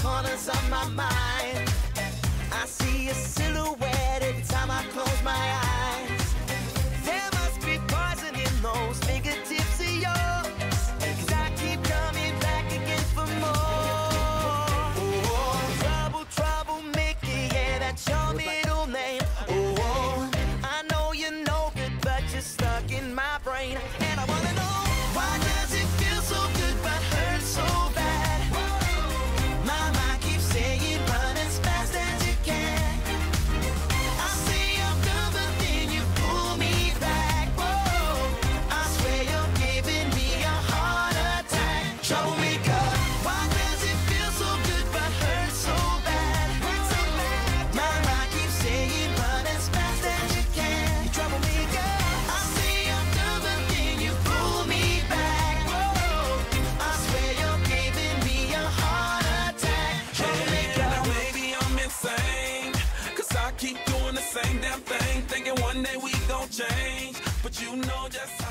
corners of my mind. I see a silhouette every time I close my eyes. There must be poison in those fingertips of yours, 'cause I keep coming back again for more. Oh, troublemaker, yeah, that's your middle name. Oh, I know you're no good, but you're stuck in my brain. And I wanna know, why does it feel so good but hurt so bad? My mind keeps saying run as fast as you can. I say I'm done, but then you pull me back. Whoa, I swear you're giving me a heart attack. Troublemaker, why does it feel so good but hurt so bad? My mind keeps saying run as fast as you can. Troublemaker, I say I'm done, but then you pull me back. Whoa, I swear you're giving me a heart attack. Troublemaker. Now maybe I'm insane, 'cause I keep doing the same damn thing, thinking one day we gon' change. But you know just